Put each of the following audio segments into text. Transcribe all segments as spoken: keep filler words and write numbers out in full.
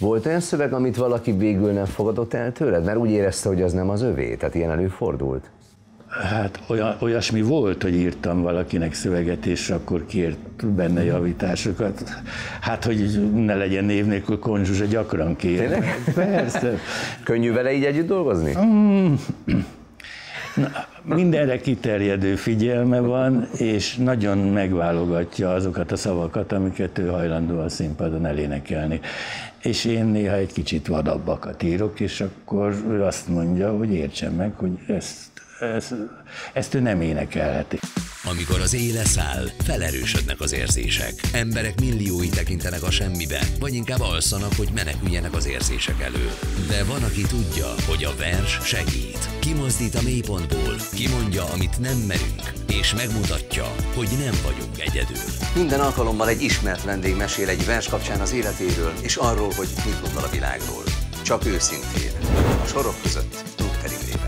Volt olyan szöveg, amit valaki végül nem fogadott el tőled? Mert úgy érezte, hogy az nem az övé, tehát ilyen előfordult? Hát olyan, olyasmi volt, hogy írtam valakinek szöveget, és akkor kért benne javításokat. Hát, hogy ne legyen név nélkül, Kohn Zsuzsa gyakran kér. Tényleg? Persze. Könnyű vele így együtt dolgozni? Mm. Na, mindenre kiterjedő figyelme van, és nagyon megválogatja azokat a szavakat, amiket ő hajlandó a színpadon elénekelni. És én néha egy kicsit vadabbakat írok, és akkor ő azt mondja, hogy értsem meg, hogy ezt, ezt, ezt ő nem énekelheti. Amikor az éle száll, felerősödnek az érzések. Emberek milliói tekintenek a semmibe, vagy inkább alszanak, hogy meneküljenek az érzések elől. De van, aki tudja, hogy a vers segít. Kimozdít a mélypontból, kimondja, amit nem merünk, és megmutatja, hogy nem vagyunk egyedül. Minden alkalommal egy ismert vendég mesél egy vers kapcsán az életéről, és arról, hogy mit gondol a világról. Csak őszintén. A sorok között Trugter Imrével.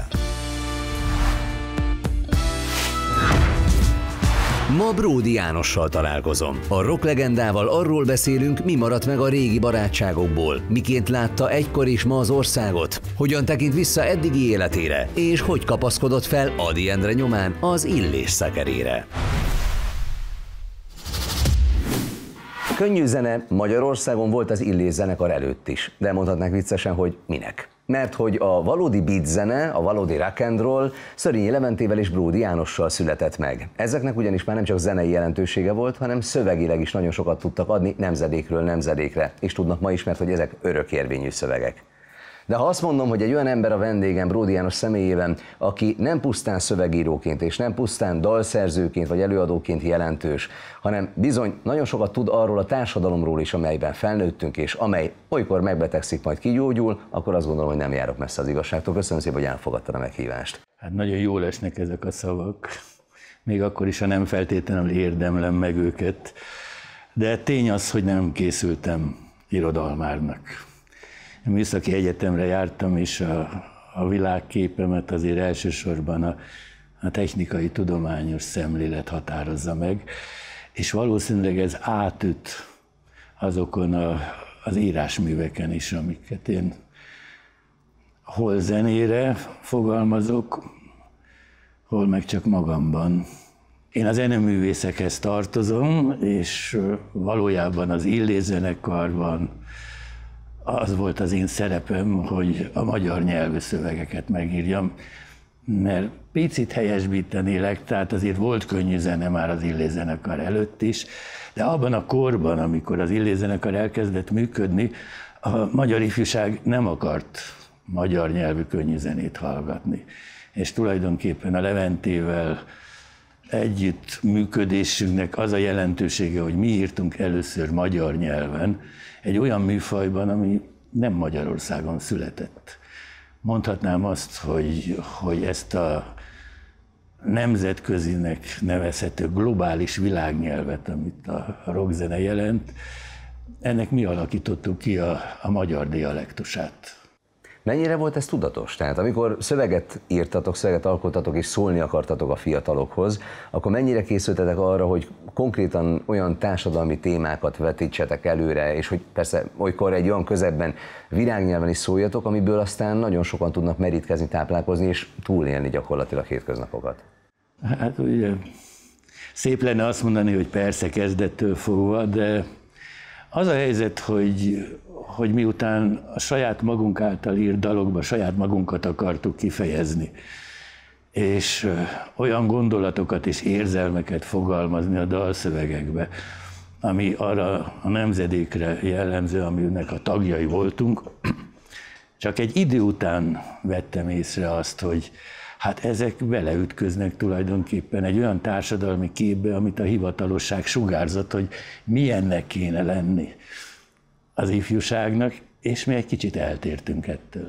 Ma Bródi Jánossal találkozom. A rocklegendával arról beszélünk, mi maradt meg a régi barátságokból, miként látta egykor és ma az országot, hogyan tekint vissza eddigi életére, és hogy kapaszkodott fel Ady Endre nyomán az Illés szekerére. Könnyű zene Magyarországon volt az Illés zenekar előtt is, de mondhatnánk viccesen, hogy minek. Mert hogy a valódi beat zene, a valódi rock and roll Szörényi Leventével és Bródi Jánossal született meg. Ezeknek ugyanis már nem csak zenei jelentősége volt, hanem szövegileg is nagyon sokat tudtak adni nemzedékről nemzedékre, és tudnak ma is, mert hogy ezek örökérvényű szövegek. De ha azt mondom, hogy egy olyan ember a vendégem Bródi János személyében, aki nem pusztán szövegíróként és nem pusztán dalszerzőként vagy előadóként jelentős, hanem bizony nagyon sokat tud arról a társadalomról is, amelyben felnőttünk, és amely olykor megbetegszik, majd kigyógyul, akkor azt gondolom, hogy nem járok messze az igazságtól. Köszönöm szépen, hogy elfogadtad a meghívást. Hát nagyon jól esnek ezek a szavak, még akkor is, ha nem feltétlenül érdemlem meg őket, de tény az, hogy nem készültem irodalmárnak. Műszaki egyetemre jártam, és a, a világképemet azért elsősorban a, a technikai tudományos szemlélet határozza meg, és valószínűleg ez átüt azokon a, az írásműveken is, amiket én hol zenére fogalmazok, hol meg csak magamban. Én a zeneművészekhez tartozom, és valójában az Illés zenekarban az volt az én szerepem, hogy a magyar nyelvű szövegeket megírjam, mert picit helyesbítenélek, tehát azért volt könnyű zene már az Illés zenekar előtt is, de abban a korban, amikor az Illés zenekar elkezdett működni, a magyar ifjúság nem akart magyar nyelvű könnyű zenét hallgatni. És tulajdonképpen a Leventével együtt működésünknek az a jelentősége, hogy mi írtunk először magyar nyelven, egy olyan műfajban, ami nem Magyarországon született. Mondhatnám azt, hogy, hogy ezt a nemzetközinek nevezhető globális világnyelvet, amit a rockzene jelent, ennek mi alakítottuk ki a, a magyar dialektusát. Mennyire volt ez tudatos? Tehát amikor szöveget írtatok, szöveget alkottatok és szólni akartatok a fiatalokhoz, akkor mennyire készültetek arra, hogy konkrétan olyan társadalmi témákat vetítsetek előre, és hogy persze olykor egy olyan közegben, világnyelven is szóljatok, amiből aztán nagyon sokan tudnak merítkezni, táplálkozni és túlélni gyakorlatilag hétköznapokat? Hát ugye szép lenne azt mondani, hogy persze kezdettől fogva, de az a helyzet, hogy hogy miután a saját magunk által írt dalokba saját magunkat akartuk kifejezni, és olyan gondolatokat és érzelmeket fogalmazni a dalszövegekbe, ami arra a nemzedékre jellemző, aminek a tagjai voltunk, csak egy idő után vettem észre azt, hogy hát ezek beleütköznek tulajdonképpen egy olyan társadalmi képbe, amit a hivatalosság sugárzott, hogy milyennek kéne lenni az ifjúságnak, és mi egy kicsit eltértünk ettől.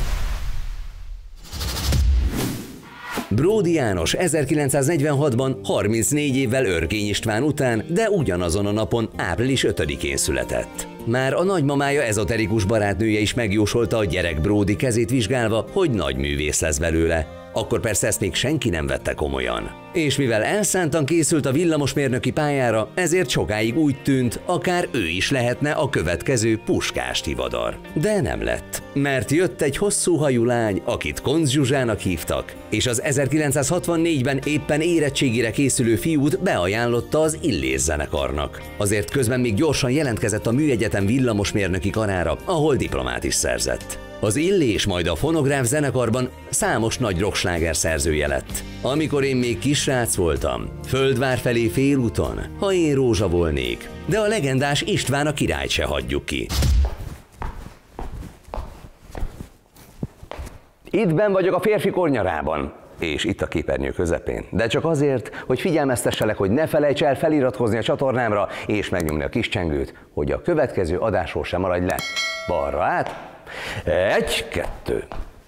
Bródi János ezerkilencszáznegyvenhatban harmincnégy évvel Örkény István után, de ugyanazon a napon, április ötödikén született. Már a nagymamája ezoterikus barátnője is megjósolta a gyerek Bródi kezét vizsgálva, hogy nagy művész lesz belőle. akkor persze ezt még senki nem vette komolyan. És mivel elszántan készült a villamosmérnöki pályára, ezért sokáig úgy tűnt, akár ő is lehetne a következő Puskás Tivadar. De nem lett, mert jött egy hosszú hajú lány, akit Koncz Zsuzsának hívtak, és az ezerkilencszázhatvannégyben éppen érettségire készülő fiút beajánlotta az Illés zenekarnak. Azért közben még gyorsan jelentkezett a Műegyetem villamosmérnöki karára, ahol diplomát is szerzett. Az Illés majd a Fonográf zenekarban számos nagy rocksláger szerzője lett. Amikor én még kisrác voltam, Földvár felé félúton, ha én rózsa volnék, de a legendás István a királyt se hagyjuk ki. Itt benn vagyok a férfi kornyarában, és itt a képernyő közepén. De csak azért, hogy figyelmeztesselek, hogy ne felejts el feliratkozni a csatornámra, és megnyomni a kis csengőt, hogy a következő adásról sem maradj le. Balra át. Egy, kettő.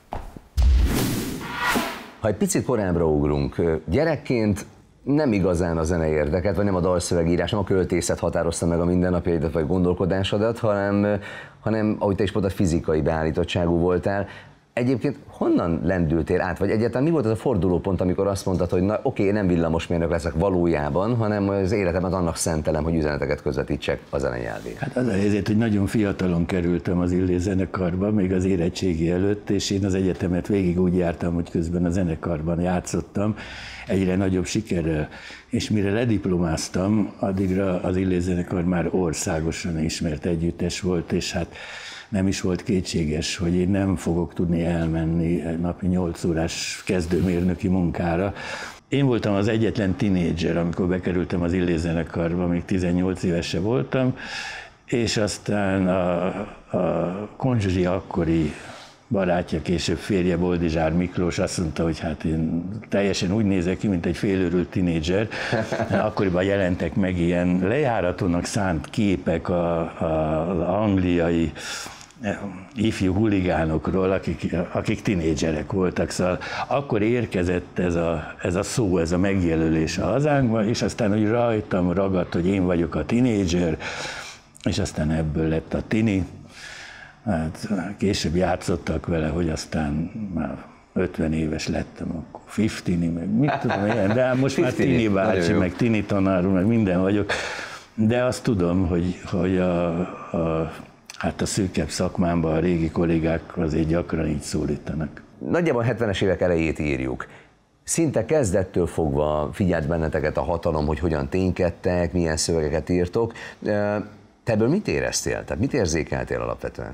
Ha egy picit korábbra ugrunk, gyerekként nem igazán a zene érdekelt, vagy nem a dalszövegírás, nem a költészet határozta meg a mindennapjaidat, vagy gondolkodásodat, hanem, hanem ahogy te is mondtad, fizikai beállítottságú voltál. Egyébként honnan lendültél át, vagy egyáltalán mi volt az a fordulópont, amikor azt mondtad, hogy na oké, nem villamosmérnök leszek valójában, hanem az életemet annak szentelem, hogy üzeneteket közvetítsek a zenenyelvén? Hát az a helyzet, hogy nagyon fiatalon kerültem az Illés zenekarba, még az érettségi előtt, és én az egyetemet végig úgy jártam, hogy közben a zenekarban játszottam, egyre nagyobb sikerrel. És mire lediplomáztam, addigra az Illés zenekar már országosan ismert együttes volt, és hát nem is volt kétséges, hogy én nem fogok tudni elmenni egy napi nyolc órás kezdőmérnöki munkára. Én voltam az egyetlen tinédzser, amikor bekerültem az Illés zenekarba, még tizennyolc éves se voltam, és aztán a, a Koncz Zsuzsi akkori barátja, később férje, Boldizsár Miklós azt mondta, hogy hát én teljesen úgy nézek ki, mint egy félőrült tinédzser. Akkoriban jelentek meg ilyen lejáratónak szánt képek az angliai ifjú huligánokról, akik, akik tinédzserek voltak. Szóval akkor érkezett ez a, ez a szó, ez a megjelölés a hazánkban, és aztán úgy rajtam ragadt, hogy én vagyok a tinédzser, és aztán ebből lett a tini. Hát később játszottak vele, hogy aztán már ötven éves lettem, akkor fiftini, meg mit tudom én, de most már Tini bácsi, meg Tini tanár, meg minden vagyok. De azt tudom, hogy, hogy a, a, hát a szűkebb szakmámban a régi kollégák azért gyakran így szólítanak. Nagyjából a hetvenes évek elejét írjuk. Szinte kezdettől fogva figyelt benneteket a hatalom, hogy hogyan ténykedtek, milyen szövegeket írtok. Te ebből mit éreztél? Tehát mit érzékeltél alapvetően?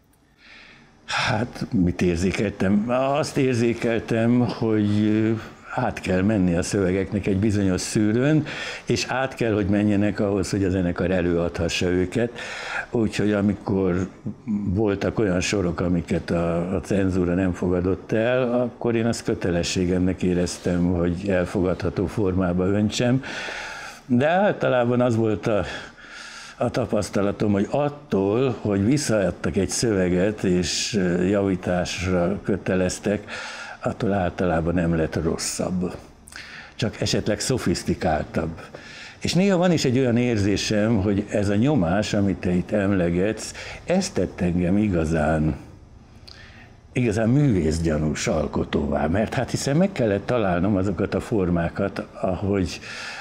Hát, mit érzékeltem? Azt érzékeltem, hogy át kell menni a szövegeknek egy bizonyos szűrőn, és át kell, hogy menjenek ahhoz, hogy a zenekar előadhassa őket. Úgyhogy amikor voltak olyan sorok, amiket a, a cenzúra nem fogadott el, akkor én azt kötelességemnek éreztem, hogy elfogadható formába öntsem. De általában az volt a A tapasztalatom, hogy attól, hogy visszaadtak egy szöveget és javításra köteleztek, attól általában nem lett rosszabb, csak esetleg szofisztikáltabb. És néha van is egy olyan érzésem, hogy ez a nyomás, amit te itt emlegetsz, ez tett engem igazán, igazán művészgyanús alkotóvá, mert hát hiszen meg kellett találnom azokat a formákat, ahogy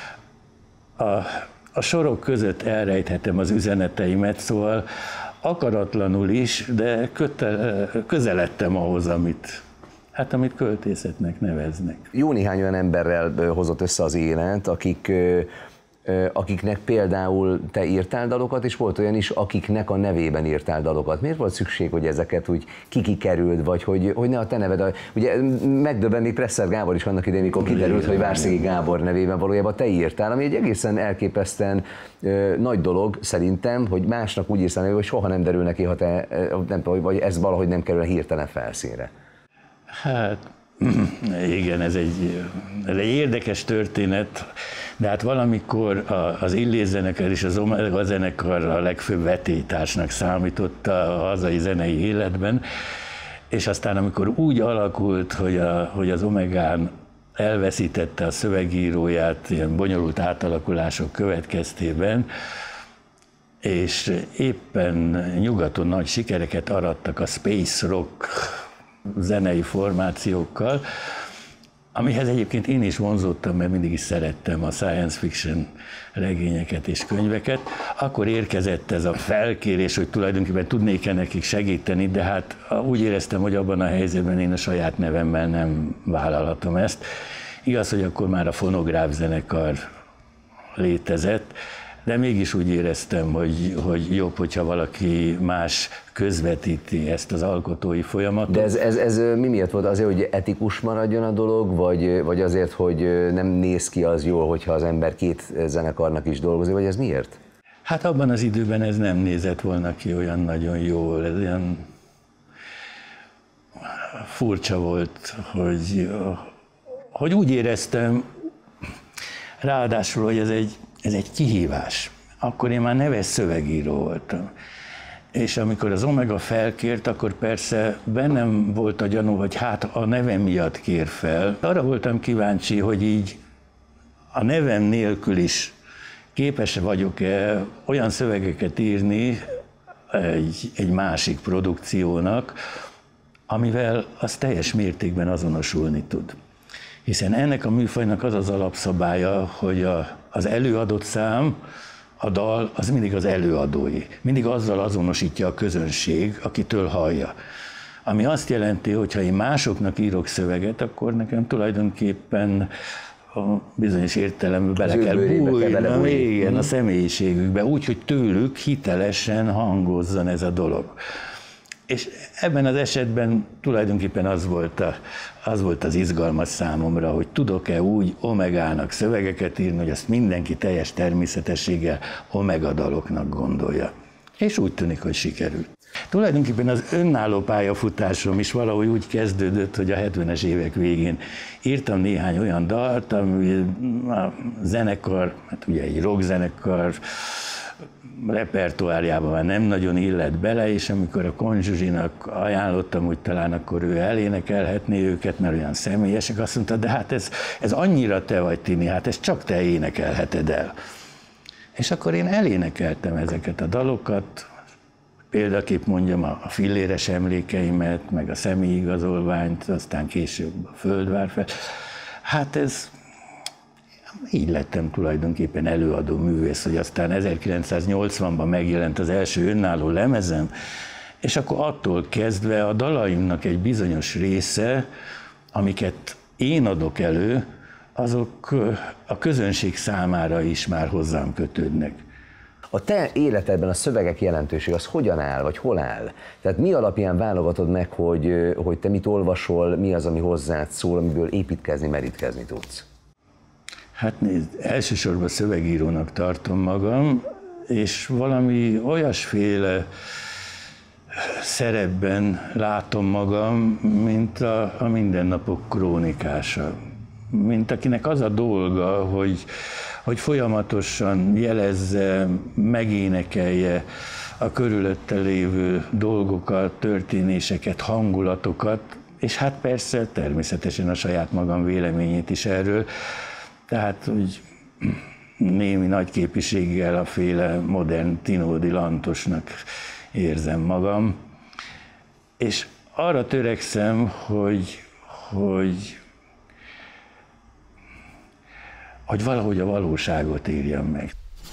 a A sorok között elrejthetem az üzeneteimet, szóval akaratlanul is, de köte, közeledtem ahhoz, amit, hát amit költészetnek neveznek. Jó néhány olyan emberrel hozott össze az élet, akik, akiknek például te írtál dalokat, és volt olyan is, akiknek a nevében írtál dalokat. Miért volt szükség, hogy ezeket úgy kikikerüld, vagy hogy, hogy ne a te neved? A, ugye megdöbben még Presser Gábor is annak idején, mikor kiderült, hogy Várszegi Gábor nevében valójában te írtál, ami egy egészen elképesztően ö, nagy dolog szerintem, hogy másnak úgy írsz, hogy soha nem derül neki, ha te, nem, vagy ez valahogy nem kerül hirtelen felszínre. Hát igen, ez egy, ez egy érdekes történet, de hát valamikor az Illés zenekar és az Omega zenekar a legfőbb vetélytársnak számított a hazai zenei életben, és aztán amikor úgy alakult, hogy, a, hogy az Omegán elveszítette a szövegíróját ilyen bonyolult átalakulások következtében, és éppen nyugaton nagy sikereket arattak a space rock zenei formációkkal, amihez egyébként én is vonzódtam, mert mindig is szerettem a science fiction regényeket és könyveket, akkor érkezett ez a felkérés, hogy tulajdonképpen tudnék-e nekik segíteni, de hát úgy éreztem, hogy abban a helyzetben én a saját nevemmel nem vállalhatom ezt. Igaz, hogy akkor már a fonográf zenekar létezett, de mégis úgy éreztem, hogy, hogy jobb, hogyha valaki más közvetíti ezt az alkotói folyamatot. De ez, ez, ez mi miatt volt? Azért, hogy etikus maradjon a dolog, vagy, vagy azért, hogy nem néz ki az jól, hogyha az ember két zenekarnak is dolgozik, vagy ez miért? Hát abban az időben ez nem nézett volna ki olyan nagyon jól, ez olyan furcsa volt, hogy, hogy úgy éreztem, ráadásul, hogy ez egy Ez egy kihívás. Akkor én már neves szövegíró voltam. És amikor az Omega felkért, akkor persze bennem volt a gyanú, hogy hát a nevem miatt kér fel. Arra voltam kíváncsi, hogy így a nevem nélkül is képes vagyok-e olyan szövegeket írni egy, egy másik produkciónak, amivel az teljes mértékben azonosulni tud. Hiszen ennek a műfajnak az az alapszabálya, hogy a, az előadott szám, a dal, az mindig az előadói. Mindig azzal azonosítja a közönség, akitől hallja. Ami azt jelenti, hogy ha én másoknak írok szöveget, akkor nekem tulajdonképpen a bizonyos értelemben bele kell bújnom, igen, a személyiségükbe, úgy, hogy tőlük hitelesen hangozzon ez a dolog. És ebben az esetben tulajdonképpen az volt, a, az volt az izgalmas számomra, hogy tudok-e úgy Omegának szövegeket írni, hogy azt mindenki teljes természetességgel Omega daloknak gondolja. És úgy tűnik, hogy sikerült. Tulajdonképpen az önálló pályafutásom is valahogy úgy kezdődött, hogy a hetvenes évek végén írtam néhány olyan dalt, ami a zenekar, hát ugye egy rockzenekar, repertoárjában már nem nagyon illett bele, és amikor a Konzsuzsinak ajánlottam, hogy talán akkor ő elénekelhetné őket, mert olyan személyesek, azt mondta, de hát ez, ez annyira te vagy, Tini, hát ez csak te énekelheted el. És akkor én elénekeltem ezeket a dalokat, példaképp mondjam a Filléres emlékeimet, meg a személyigazolványt, aztán később a Földvár fel. Hát ez... Így lettem tulajdonképpen előadó művész, hogy aztán ezerkilencszáznyolcvanban megjelent az első önálló lemezem, és akkor attól kezdve a dalaimnak egy bizonyos része, amiket én adok elő, azok a közönség számára is már hozzám kötődnek. A te életedben a szövegek jelentőség az hogyan áll, vagy hol áll? Tehát mi alapján válogatod meg, hogy, hogy te mit olvasol, mi az, ami hozzád szól, amiből építkezni, merítkezni tudsz? Hát nézd, elsősorban szövegírónak tartom magam, és valami olyasféle szerepben látom magam, mint a, a mindennapok krónikása. Mint akinek az a dolga, hogy, hogy folyamatosan jelezze, megénekelje a körülötte lévő dolgokat, történéseket, hangulatokat, és hát persze természetesen a saját magam véleményét is erről. Tehát úgy némi nagyképűséggel a féle modern Tinódi Lantosnak érzem magam, és arra törekszem, hogy, hogy, hogy valahogy a valóságot írjam meg.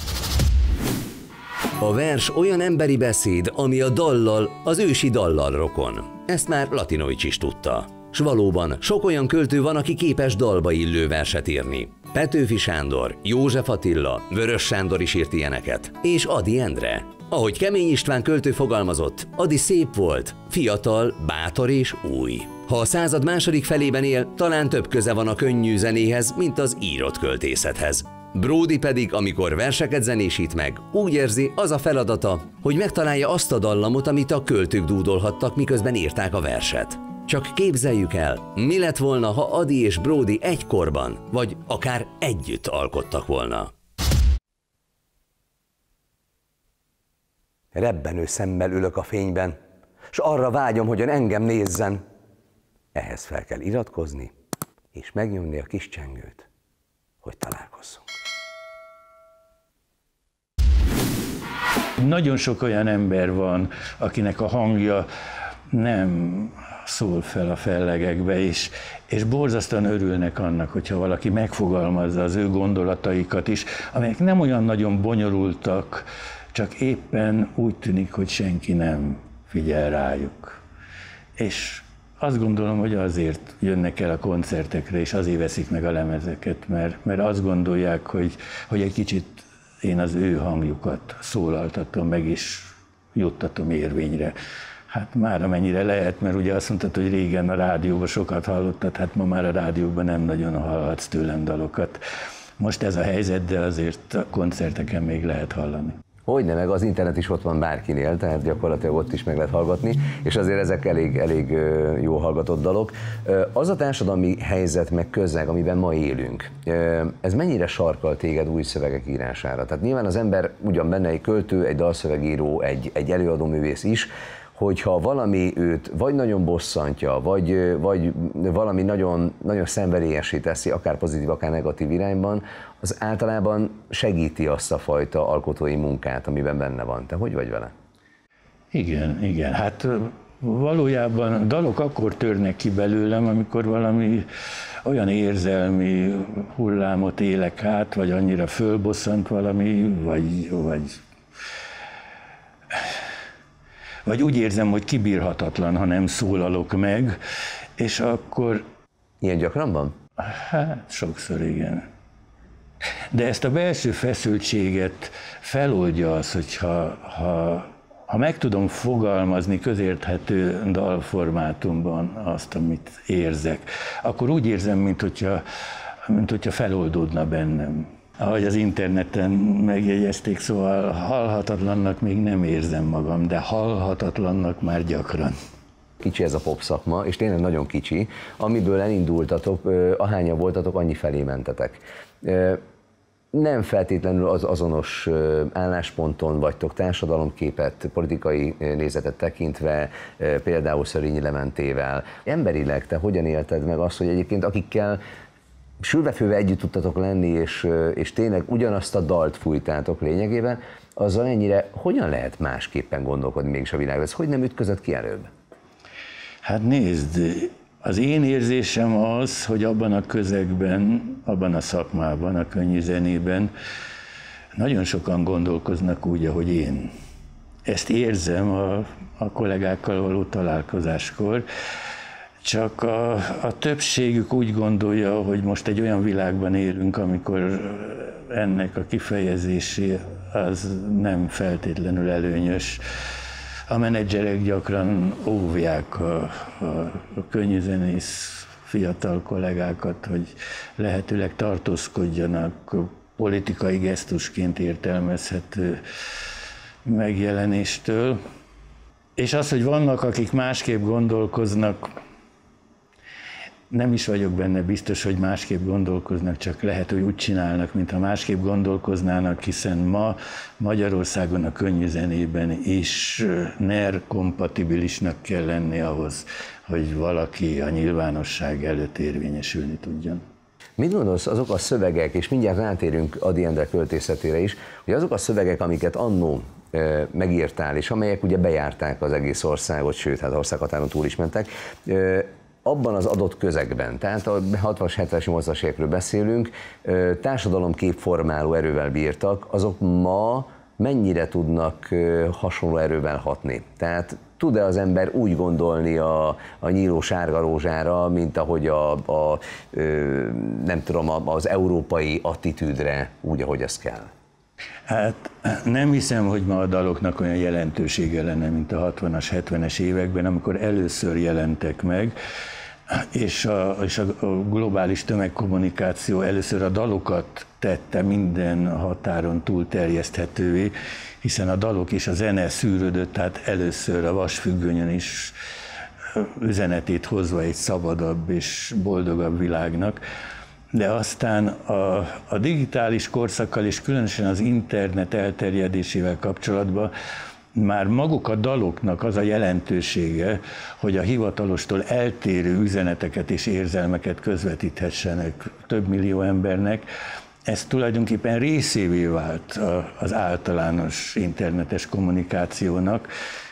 A vers olyan emberi beszéd, ami a dallal, az ősi dallal rokon. Ezt már Latinovics is tudta. S valóban sok olyan költő van, aki képes dalba illő verset írni. Petőfi Sándor, József Attila, Vörös Sándor is írt ilyeneket, és Ady Endre. Ahogy Kemény István költő fogalmazott, Ady szép volt, fiatal, bátor és új. Ha a század második felében él, talán több köze van a könnyű zenéhez, mint az írott költészethez. Bródy pedig, amikor verseket zenésít meg, úgy érzi, az a feladata, hogy megtalálja azt a dallamot, amit a költők dúdolhattak, miközben írták a verset. Csak képzeljük el, mi lett volna, ha Ady és Bródy egykorban, vagy akár együtt alkottak volna. Rebbenő szemmel ülök a fényben, s arra vágyom, hogyan engem nézzen. Ehhez fel kell iratkozni, és megnyomni a kis csengőt, hogy találkozzunk. Nagyon sok olyan ember van, akinek a hangja nem szól fel a fellegekbe, és, és borzasztóan örülnek annak, hogyha valaki megfogalmazza az ő gondolataikat is, amelyek nem olyan nagyon bonyolultak, csak éppen úgy tűnik, hogy senki nem figyel rájuk. És azt gondolom, hogy azért jönnek el a koncertekre, és azért veszik meg a lemezeket, mert, mert azt gondolják, hogy, hogy egy kicsit én az ő hangjukat szólaltatom meg, és juttatom érvényre. Hát már amennyire lehet, mert ugye azt mondtad, hogy régen a rádióban sokat hallottad, hát ma már a rádióban nem nagyon hallhatsz tőlem dalokat. Most ez a helyzet, de azért a koncerteken még lehet hallani. Hogyne, meg az internet is ott van bárkinél, tehát gyakorlatilag ott is meg lehet hallgatni, és azért ezek elég, elég jó hallgatott dalok. Az a társadalmi helyzet meg közeg, amiben ma élünk, ez mennyire sarkal téged új szövegek írására? Tehát nyilván az ember ugyan benne egy költő, egy dalszövegíró, egy, egy előadóművész is, hogyha valami őt vagy nagyon bosszantja, vagy, vagy valami nagyon, nagyon szenvedélyessé teszi, akár pozitív, akár negatív irányban, az általában segíti azt a fajta alkotói munkát, amiben benne van. Te hogy vagy vele? Igen, igen. Hát valójában dalok akkor törnek ki belőlem, amikor valami olyan érzelmi hullámot élek át, vagy annyira fölbosszant valami, vagy, vagy vagy úgy érzem, hogy kibírhatatlan, ha nem szólalok meg, és akkor... Ilyen gyakran van? Hát, sokszor igen. De ezt a belső feszültséget feloldja az, hogyha ha, ha meg tudom fogalmazni közérthető dalformátumban azt, amit érzek, akkor úgy érzem, mint hogyha, mint hogyha feloldódna bennem. Ahogy az interneten megjegyezték, szóval halhatatlannak még nem érzem magam, de halhatatlannak már gyakran. Kicsi ez a pop szakma, és tényleg nagyon kicsi. Amiből elindultatok, ahányan voltatok, annyi felé mentetek. Nem feltétlenül az azonos állásponton vagytok, társadalomképet, politikai nézetet tekintve, például Szörényi Lementével. Emberileg te hogyan élted meg azt, hogy egyébként akikkel sülvefőve együtt tudtatok lenni, és, és tényleg ugyanazt a dalt fújtátok lényegében, azzal ennyire hogyan lehet másképpen gondolkodni mégis a világban? Ez hogy nem ütközött ki előbb? Hát nézd, az én érzésem az, hogy abban a közegben, abban a szakmában, a könnyű zenében nagyon sokan gondolkoznak úgy, ahogy én. Ezt érzem a, a kollégákkal való találkozáskor, csak a, a többségük úgy gondolja, hogy most egy olyan világban élünk, amikor ennek a kifejezése az nem feltétlenül előnyös. A menedzserek gyakran óvják a, a, a könnyűzenész fiatal kollégákat, hogy lehetőleg tartózkodjanak politikai gesztusként értelmezhető megjelenéstől. És az, hogy vannak, akik másképp gondolkoznak, nem is vagyok benne biztos, hogy másképp gondolkoznak, csak lehet, hogy úgy csinálnak, mintha másképp gondolkoznának, hiszen ma Magyarországon a könnyű zenében is N E R-kompatibilisnak kell lenni ahhoz, hogy valaki a nyilvánosság előtt érvényesülni tudjon. Mit gondolsz, azok a szövegek, és mindjárt rátérünk Ady Endre költészetére is, hogy azok a szövegek, amiket annó e, megírtál, és amelyek ugye bejárták az egész országot, sőt, hát országhatáron túl is mentek, e, abban az adott közegben, tehát a hatvanas, hetvenes, nyolcvanas évekről beszélünk, társadalomképformáló erővel bírtak, azok ma mennyire tudnak hasonló erővel hatni? Tehát tud-e az ember úgy gondolni a, a nyíló sárga rózsára, mint ahogy a, a nem tudom, az európai attitűdre, úgy, ahogy ez kell? Hát nem hiszem, hogy ma a daloknak olyan jelentősége lenne, mint a hatvanas, hetvenes években, amikor először jelentek meg, és a, és a globális tömegkommunikáció először a dalokat tette minden határon túl terjeszthetővé, hiszen a dalok és a zene szűrődött, tehát először a vasfüggönyön is üzenetét hozva egy szabadabb és boldogabb világnak. De aztán a, a digitális korszakkal és különösen az internet elterjedésével kapcsolatban már maguk a daloknak az a jelentősége, hogy a hivatalostól eltérő üzeneteket és érzelmeket közvetíthessenek több millió embernek, ez tulajdonképpen részévé vált az általános internetes kommunikációnak,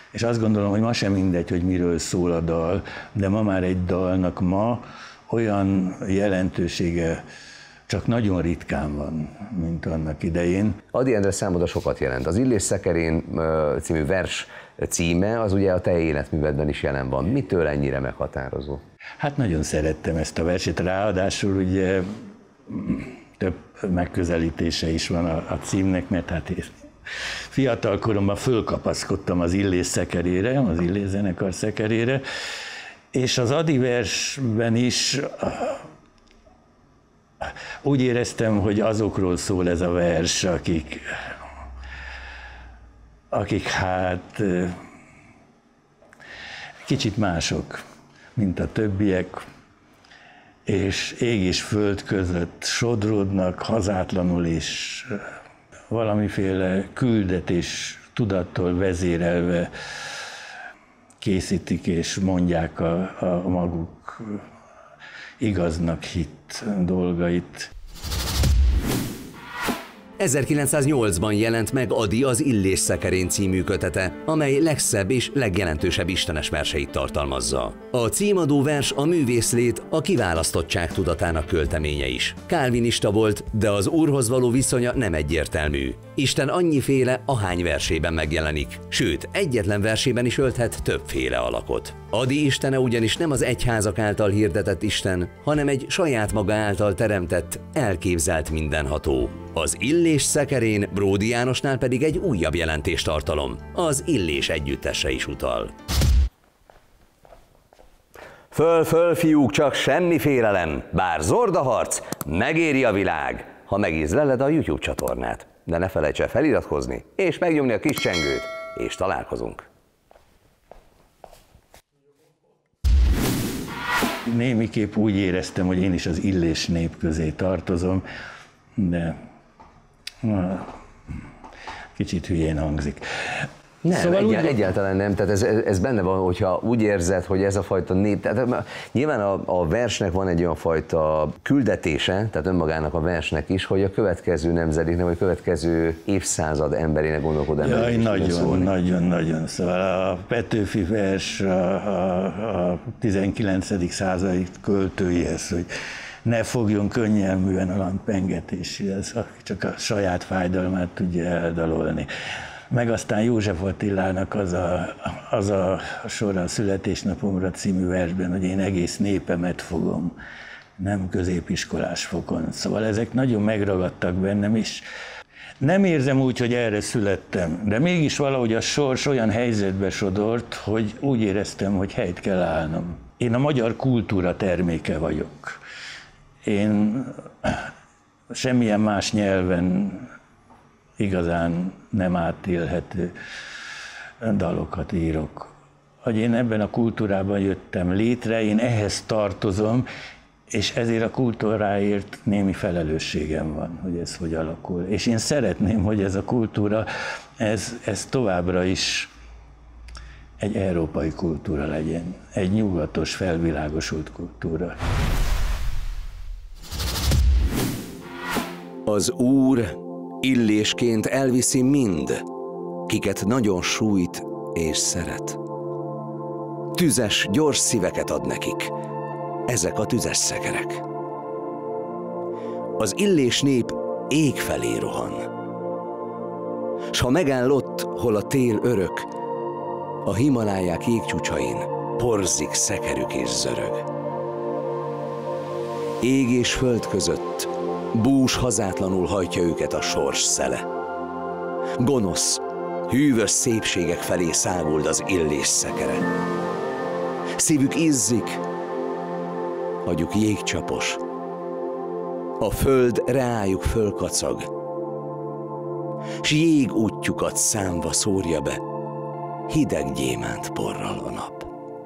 És azt gondolom, hogy ma sem mindegy, hogy miről szól a dal, de ma már egy dalnak ma olyan jelentősége csak nagyon ritkán van, mint annak idején. Ady Endre számodra sokat jelent. Az Illés szekerén című vers címe az ugye a te életművedben is jelen van. Mitől ennyire meghatározó? Hát nagyon szerettem ezt a verset, ráadásul ugye több megközelítése is van a, a címnek, mert hát én fiatal koromban fölkapaszkodtam az Illés szekerére, az Illés zenekar szekerére, és az Ady versben is úgy éreztem, hogy azokról szól ez a vers, akik, akik hát kicsit mások, mint a többiek, és ég és föld között sodródnak hazátlanul, és valamiféle küldetés tudattól vezérelve készítik és mondják a, a maguk igaznak hitt dolgait. ezerkilencszáznyolcban jelent meg Ady az Illés szekerén című kötete, amely legszebb és legjelentősebb istenes verseit tartalmazza. A címadó vers a művészlét, a kiválasztottság tudatának költeménye is. Kálvinista volt, de az Úrhoz való viszonya nem egyértelmű. Isten annyiféle, ahány versében megjelenik, sőt, egyetlen versében is ölthet többféle alakot. Ady istene ugyanis nem az egyházak által hirdetett Isten, hanem egy saját maga által teremtett, elképzelt mindenható. Az Illés szekerén Bródy Jánosnál pedig egy újabb jelentéstartalom, az Illés együttesre is utal. Föl, föl, fiúk, csak semmi félelem, bár zord a harc, megéri a világ, ha megízleled a YouTube csatornát. De ne felejts el feliratkozni, és megnyomni a kis csengőt, és találkozunk. Némiképp úgy éreztem, hogy én is az Illés nép közé tartozom, de kicsit hülyén hangzik. Nem, szóval egyál, úgy... egyáltalán nem, tehát ez, ez benne van, hogyha úgy érzed, hogy ez a fajta nép, tehát nyilván a, a versnek van egy olyan fajta küldetése, tehát önmagának a versnek is, hogy a következő nemzedéknek, vagy a következő évszázad emberének gondolkodó emberének is nagyon, nagyon, nagyon, szóval a Petőfi vers a, a, a tizenkilencedik századi költőihez, hogy ne fogjon könnyelműen a lamppengetéséhez, csak a saját fájdalmát tudja eldalolni. Meg aztán József Attilának az a, az a sor a Születésnapomra című versben, hogy én egész népemet fogom, nem középiskolás fokon. Szóval ezek nagyon megragadtak bennem is. Nem érzem úgy, hogy erre születtem, de mégis valahogy a sors olyan helyzetbe sodort, hogy úgy éreztem, hogy helyt kell állnom. Én a magyar kultúra terméke vagyok. Én semmilyen más nyelven igazán nem átélhető dalokat írok. Hogy én ebben a kultúrában jöttem létre, én ehhez tartozom, és ezért a kultúráért némi felelősségem van, hogy ez hogy alakul. És én szeretném, hogy ez a kultúra, ez, ez továbbra is egy európai kultúra legyen, egy nyugatos, felvilágosult kultúra. Az Úr illésként elviszi mind, kiket nagyon sújt és szeret. Tüzes, gyors szíveket ad nekik, ezek a tüzes szekerek. Az Illés nép ég felé rohan, s ha megáll ott, hol a tél örök, a Himaláják jégcsúcsain porzik szekerük és zörög. Ég és föld között bús hazátlanul hajtja őket a sors szele. Gonosz, hűvös szépségek felé száguld az Illés szekere. Szívük izzik, agyuk jégcsapos, a föld reájuk fölkacag, s jég útjukat számva szórja be hideg gyémánt porral a nap.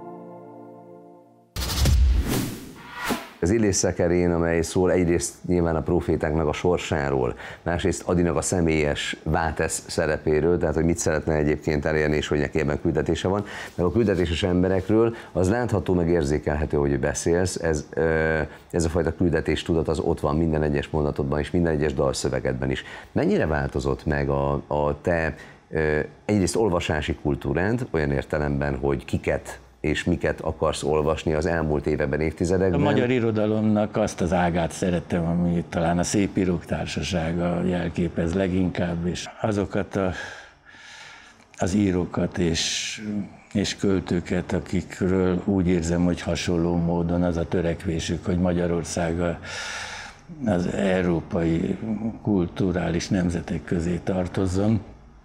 Az Illés szekerén, amely szól egyrészt nyilván a profétáknak a sorsáról, másrészt Adynak a személyes váltesz szerepéről, tehát hogy mit szeretne egyébként elérni, és hogy neki ebben küldetése van, meg a küldetéses emberekről, az látható, meg érzékelhető, hogy beszélsz, ez, ez a fajta küldetéstudat az ott van minden egyes mondatodban és minden egyes dalszövegedben is. Mennyire változott meg a, a te egyrészt olvasási kultúrád, olyan értelemben, hogy kiket és miket akarsz olvasni az elmúlt években, évtizedekben. A magyar irodalomnak azt az ágát szeretem, ami talán a Szépírók Társasága jelképez leginkább, és azokat a, az írókat és, és költőket, akikről úgy érzem, hogy hasonló módon az a törekvésük, hogy Magyarország az európai kulturális nemzetek közé tartozzon.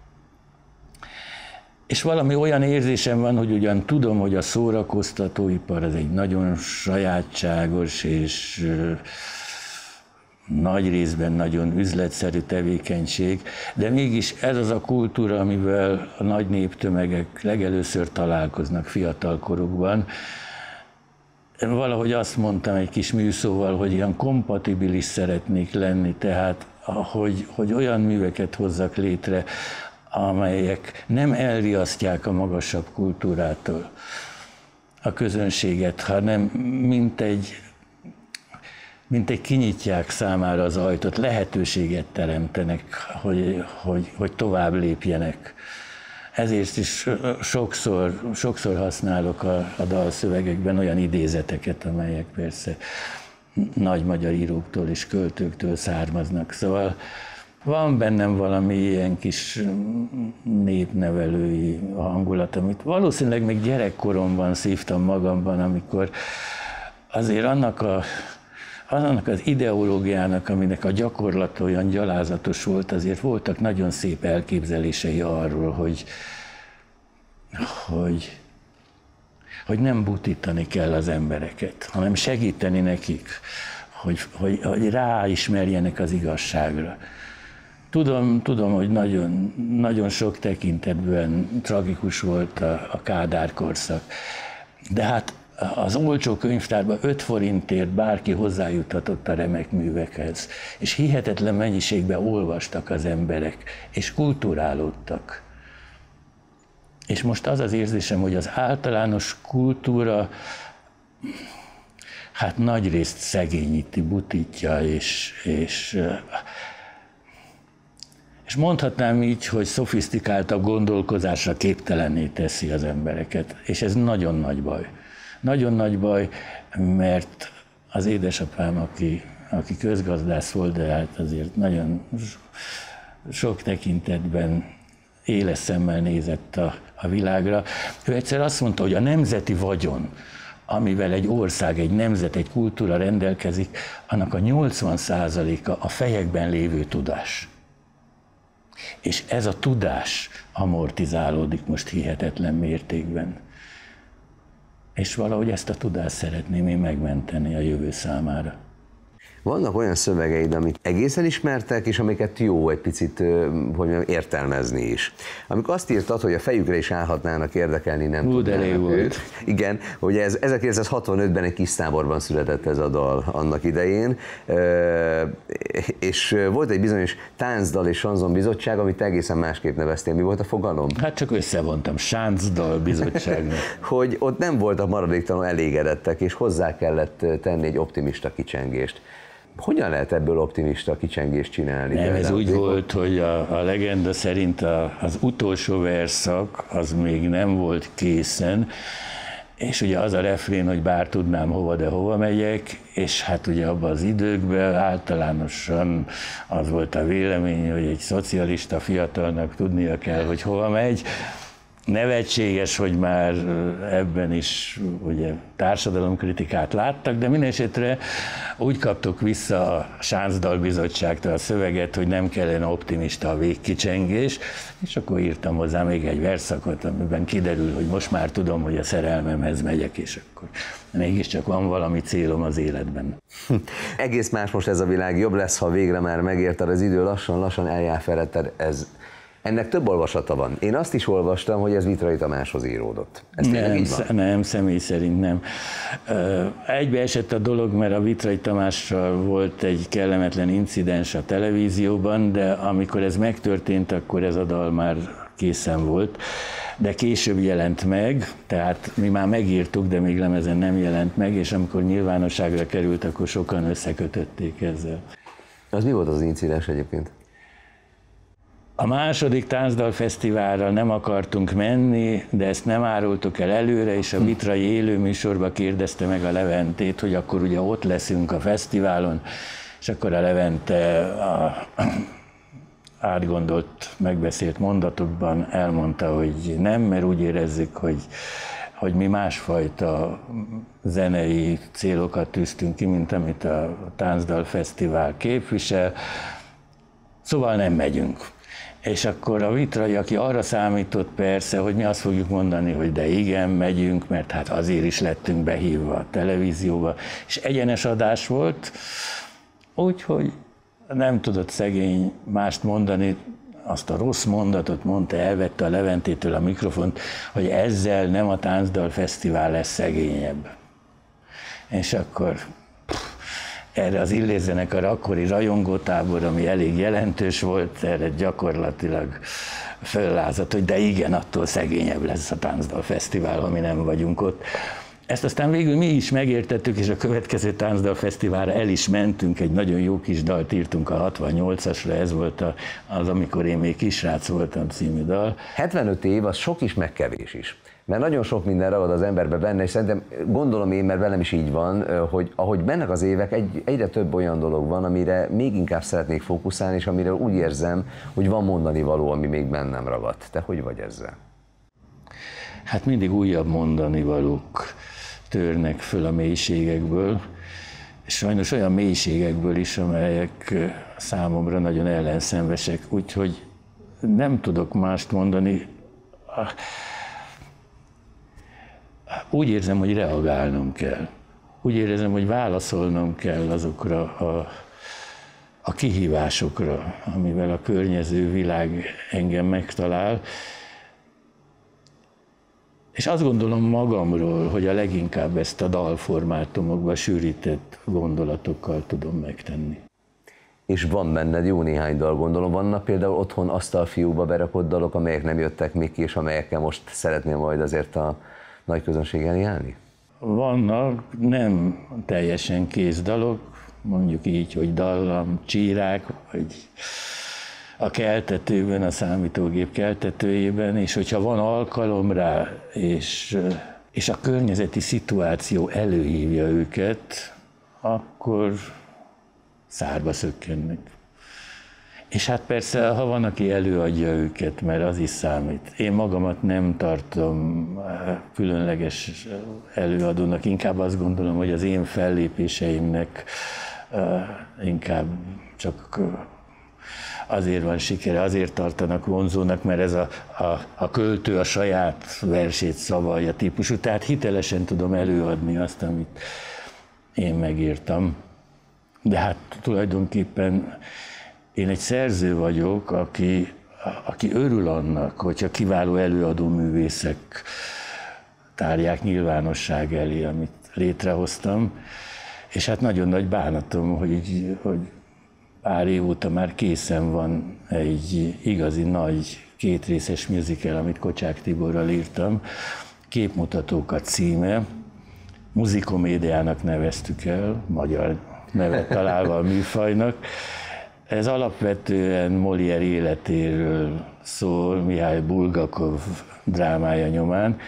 És valami olyan érzésem van, hogy ugyan tudom, hogy a szórakoztatóipar az egy nagyon sajátságos és nagy részben nagyon üzletszerű tevékenység, de mégis ez az a kultúra, amivel a nagy néptömegek legelőször találkoznak fiatalkorukban. Valahogy azt mondtam egy kis műszóval, hogy ilyen kompatibilis szeretnék lenni, tehát hogy, hogy olyan műveket hozzak létre, amelyek nem elriasztják a magasabb kultúrától a közönséget, hanem mint egy, mint egy kinyitják számára az ajtót, lehetőséget teremtenek, hogy, hogy, hogy tovább lépjenek. Ezért is sokszor, sokszor használok a, a dalszövegekben olyan idézeteket, amelyek persze nagy magyar íróktól és költőktől származnak. Szóval van bennem valami ilyen kis népnevelői hangulat, amit valószínűleg még gyerekkoromban szívtam magamban, amikor azért annak, a, annak az ideológiának, aminek a gyakorlata olyan gyalázatos volt, azért voltak nagyon szép elképzelései arról, hogy, hogy, hogy nem butítani kell az embereket, hanem segíteni nekik, hogy, hogy, hogy ráismerjenek az igazságra. Tudom, tudom, hogy nagyon, nagyon sok tekintetben tragikus volt a, a Kádár korszak, de hát az olcsó könyvtárban öt forintért bárki hozzájuthatott a remek művekhez, és hihetetlen mennyiségben olvastak az emberek, és kulturálódtak. És most az az érzésem, hogy az általános kultúra hát nagyrészt szegényíti, butítja, és, és És mondhatnám így, hogy szofisztikáltabb gondolkozásra képtelenné teszi az embereket. És ez nagyon nagy baj. Nagyon nagy baj, mert az édesapám, aki, aki közgazdász volt, de hát azért nagyon sok tekintetben éles szemmel nézett a, a világra. Ő egyszer azt mondta, hogy a nemzeti vagyon, amivel egy ország, egy nemzet, egy kultúra rendelkezik, annak a nyolcvan százaléka a fejekben lévő tudás. És ez a tudás amortizálódik most hihetetlen mértékben. És valahogy ezt a tudást szeretném én megmenteni a jövő számára. Vannak olyan szövegeid, amik egészen ismertek, és amiket jó egy picit, hogy mondjam, értelmezni is. Amikor azt írtad, hogy a fejükre is állhatnának érdekelni, nem Hú, tudnának őt. Igen, hogy ez ezerkilencszázhatvanötben egy kis táborban született ez a dal annak idején, és volt egy bizonyos táncdal és sanzon bizottság, amit egészen másképp neveztél. Mi volt a fogalom? Hát csak összevontam, sáncdal bizottságnak. Hogy ott nem voltak maradéktalanul elégedettek, és hozzá kellett tenni egy optimista kicsengést. Hogyan lehet ebből optimista kicsengést csinálni? Nem, ez úgy volt, hogy a, a legenda szerint a, az utolsó verszak az még nem volt készen, és ugye az a refrén, hogy bár tudnám hova, de hova megyek, és hát ugye abban az időkben általánosan az volt a vélemény, hogy egy szocialista fiatalnak tudnia kell, hogy hova megy. Nevetséges, hogy már ebben is ugye társadalomkritikát láttak, de mindenesetre úgy kaptuk vissza a Sáncdal bizottságtól a szöveget, hogy nem kellene optimista a végkicsengés, és akkor írtam hozzá még egy verszakot, amiben kiderül, hogy most már tudom, hogy a szerelmemhez megyek, és akkor mégiscsak van valami célom az életben. Egész más most ez a világ, jobb lesz, ha végre már megérted az idő, lassan-lassan eljár feletted, ez ennek több olvasata van. Én azt is olvastam, hogy ez Vitrai Tamáshoz íródott. Ez nem, így van? Nem, személy szerint nem. Egybeesett a dolog, mert a Vitrai Tamással volt egy kellemetlen incidens a televízióban, de amikor ez megtörtént, akkor ez a dal már készen volt. De később jelent meg, tehát mi már megírtuk, de még lemezen nem jelent meg, és amikor nyilvánosságra került, akkor sokan összekötötték ezzel. Az mi volt az incidens egyébként? A második táncdalfesztiválra nem akartunk menni, de ezt nem árultuk el előre, és a vitrai élőműsorba kérdezte meg a Leventét, hogy akkor ugye ott leszünk a fesztiválon, és akkor a Levente a átgondolt, megbeszélt mondatokban elmondta, hogy nem, mert úgy érezzük, hogy, hogy mi másfajta zenei célokat tűztünk ki, mint amit a Táncdalfesztivál képvisel, szóval nem megyünk. És akkor a vitrai, aki arra számított persze, hogy mi azt fogjuk mondani, hogy de igen, megyünk, mert hát azért is lettünk behívva a televízióba, és egyenes adás volt, úgyhogy nem tudott szegény mást mondani, azt a rossz mondatot mondta, elvette a Leventétől a mikrofont, hogy ezzel nem a Táncdalfesztivál lesz szegényebb. És akkor pff, erre az Illés zenekar akkori rajongótábor, ami elég jelentős volt, erre gyakorlatilag föllázadt, hogy de igen, attól szegényebb lesz a Táncdalfesztivál, ami nem vagyunk ott. Ezt aztán végül mi is megértettük, és a következő Táncdalfesztiválra el is mentünk, egy nagyon jó kis dalt írtunk a hatvannyolcasra, ez volt az, amikor én még kisrác voltam című dal. hetvenöt év az sok is, meg kevés is. Mert nagyon sok minden ragad az emberbe benne, és szerintem gondolom én, mert velem is így van, hogy ahogy mennek az évek, egy, egyre több olyan dolog van, amire még inkább szeretnék fókuszálni, és amire úgy érzem, hogy van mondani való, ami még bennem ragadt. Te hogy vagy ezzel? Hát mindig újabb mondani valók törnek föl a mélységekből, és sajnos olyan mélységekből is, amelyek számomra nagyon ellenszenvesek, úgyhogy nem tudok mást mondani. Úgy érzem, hogy reagálnom kell. Úgy érzem, hogy válaszolnom kell azokra a, a kihívásokra, amivel a környező világ engem megtalál. És azt gondolom magamról, hogy a leginkább ezt a dalformátumokba sűrített gondolatokkal tudom megtenni. És van benned jó néhány dal, gondolom. Vannak például otthon asztalfiúba berakott dalok, amelyek nem jöttek még ki, és amelyekkel most szeretnél majd azért a nagy közönséggel járni? Vannak nem teljesen kész dalok, mondjuk így, hogy dallam, csírák, vagy a keltetőben, a számítógép keltetőjében, és hogyha van alkalom rá, és, és a környezeti szituáció előhívja őket, akkor szárba szökkennek. És hát persze, ha van, aki előadja őket, mert az is számít. Én magamat nem tartom különleges előadónak, inkább azt gondolom, hogy az én fellépéseimnek inkább csak azért van sikere, azért tartanak vonzónak, mert ez a, a, a költő a saját versét szavalja típusú, tehát hitelesen tudom előadni azt, amit én megírtam. De hát tulajdonképpen én egy szerző vagyok, aki, aki örül annak, hogyha kiváló előadó művészek tárják nyilvánosság elé, amit létrehoztam, és hát nagyon nagy bánatom, hogy, hogy pár év óta már készen van egy igazi nagy kétrészes musical, amit Kocsák Tiborral írtam, Képmutatókat címe, muzikomédiának neveztük el, magyar nevet találva a műfajnak. Ez alapvetően Molière életéről szól, Mihály Bulgakov drámája nyomán,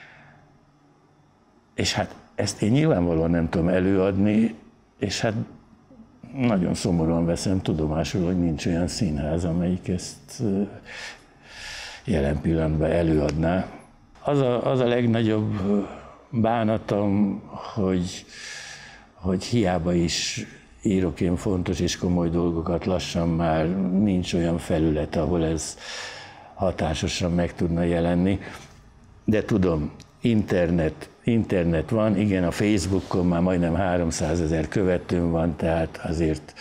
és hát ezt én nyilvánvalóan nem tudom előadni, és hát nagyon szomorúan veszem tudomásul, hogy nincs olyan színház, amelyik ezt jelen pillanatban előadná. Az a, az a legnagyobb bánatom, hogy, hogy hiába is írok én fontos és komoly dolgokat, lassan már nincs olyan felület, ahol ez hatásosan meg tudna jelenni. De tudom, internet, internet van, igen, a Facebookon már majdnem háromszázezer követőm van, tehát azért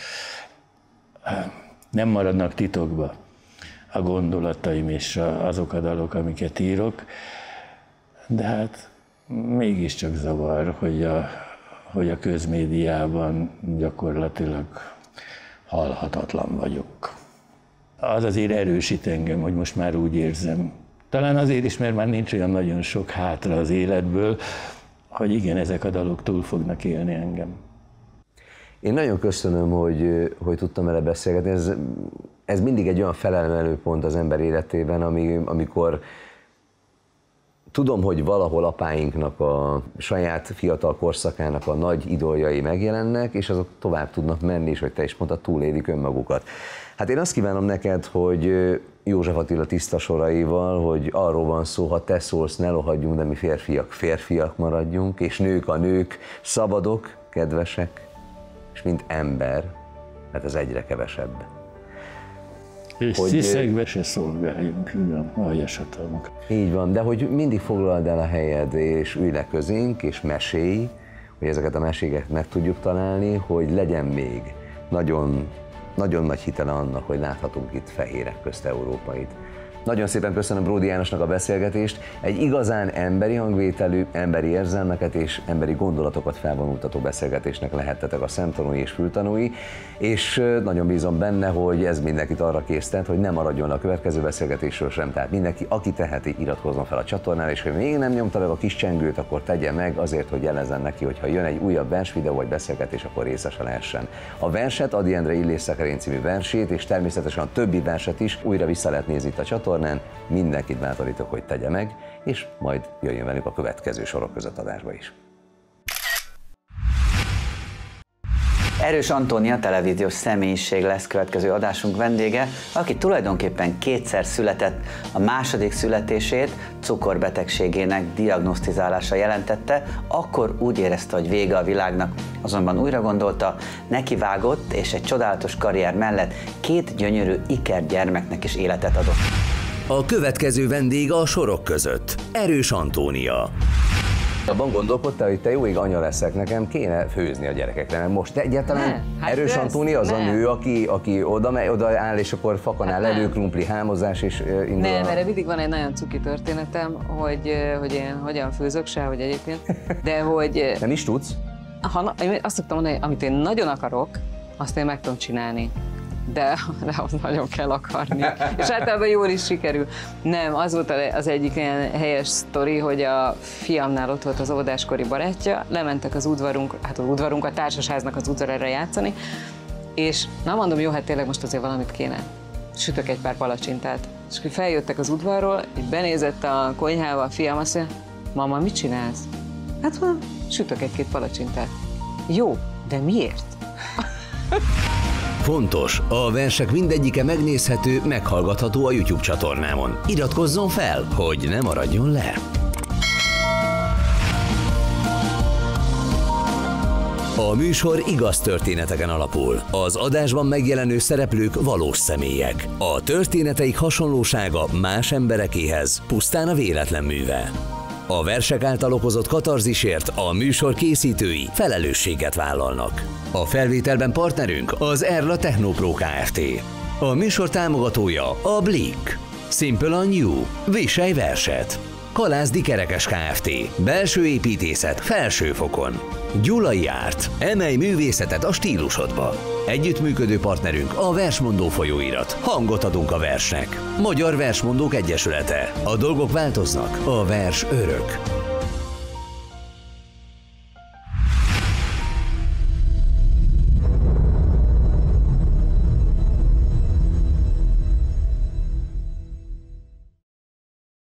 nem maradnak titokba a gondolataim és azok a dalok, amiket írok, de hát mégiscsak zavar, hogy a, hogy a közmédiában gyakorlatilag halhatatlan vagyok. Az azért erősít engem, hogy most már úgy érzem. Talán azért is, mert már nincs olyan nagyon sok hátra az életből, hogy igen, ezek a dalok túl fognak élni engem. Én nagyon köszönöm, hogy, hogy tudtam vele beszélgetni. Ez ez mindig egy olyan felemelő pont az ember életében, ami, amikor tudom, hogy valahol apáinknak a saját fiatal korszakának a nagy idoljai megjelennek, és azok tovább tudnak menni, és hogy te is mondtad, túlélik önmagukat. Hát én azt kívánom neked, hogy József Attila tiszta soraival, hogy arról van szó, ha te szólsz, ne lohadjunk, de mi férfiak, férfiak maradjunk, és nők a nők, szabadok, kedvesek, és mint ember, mert ez egyre kevesebb. És hogy sziszegve se szolgáljunk, igen, aljas hatalmak. Így van, de hogy mindig foglald el a helyed, és ülj le közénk, és mesélj, hogy ezeket a meséket meg tudjuk találni, hogy legyen még nagyon, nagyon nagy hitele annak, hogy láthatunk itt fehérek közt Európait. Nagyon szépen köszönöm Bródi Jánosnak a beszélgetést, egy igazán emberi hangvételű, emberi érzelmeket és emberi gondolatokat felvonultató beszélgetésnek lehettetek a szemtanúi és fültanúi, és nagyon bízom benne, hogy ez mindenkit arra késztet, hogy ne maradjon a következő beszélgetésről sem, tehát mindenki, aki teheti, iratkozzon fel a csatornára, és ha még nem nyomta meg a kis csengőt, akkor tegye meg azért, hogy jelezzen neki, hogy ha jön egy újabb versvideó vagy beszélgetés, akkor részese lehessen. A verset, Ady Endre Illés Szekerény című versét, és természetesen a többi verset is újra vissza lehet nézni itt a csatornán. Mindenkit bátorítok, hogy tegye meg, és majd jöjjön velük a következő sorok között adásba is. Erős Antónia televíziós személyiség lesz következő adásunk vendége, aki tulajdonképpen kétszer született, a második születését cukorbetegségének diagnosztizálása jelentette, akkor úgy érezte, hogy vége a világnak, azonban újra gondolta, nekivágott, és egy csodálatos karrier mellett két gyönyörű ikergyermeknek is életet adott. A következő vendég a sorok között, Erős Antónia. Abban gondolkodtál, hogy te jó ég anya leszek, nekem kéne főzni a gyerekekre, mert most egyáltalán ne, hát Erős Antónia az ne. a nő, aki, aki oda, oda áll, és akkor fakanál hát elő, krumpli, hámozás, és indul. Nem, a... erre mindig van egy nagyon cuki történetem, hogy, hogy én hogyan főzök se, hogy egyébként, de hogy... Nem is tudsz? Ha, azt szoktam mondani, hogy amit én nagyon akarok, azt én meg tudom csinálni. De, de ahhoz nagyon kell akarni. És általában jól is sikerül. Nem, az volt az egyik ilyen helyes sztori, hogy a fiamnál ott volt az óvodáskori barátja, lementek az udvarunk, hát az udvarunk, a társasháznak az udvarára játszani, és na mondom, jó, hát tényleg most azért valamit kéne. Sütök egy pár palacsintát. És akkor feljöttek az udvarról, így benézett a konyhába, a fiam azt mondja, mama, mit csinálsz? Hát van, sütök egy-két palacsintát. Jó, de miért? Fontos, a versek mindegyike megnézhető, meghallgatható a YouTube csatornámon. Iratkozzon fel, hogy ne maradjon le! A műsor igaz történeteken alapul. Az adásban megjelenő szereplők valós személyek. A történeteik hasonlósága más emberekéhez pusztán a véletlen műve. A versek által okozott katarzisért a műsor készítői felelősséget vállalnak. A felvételben partnerünk az Erla Technopro Kft. A műsor támogatója a Blick. Simple on You. Viselj verset. Kalászdi Kerekes Kft. Belső építészet felső fokon. Gyulai Art. Emelj művészetet a stílusodba. Együttműködő partnerünk a Versmondó folyóirat. Hangot adunk a versnek. Magyar Versmondók Egyesülete. A dolgok változnak, a vers örök.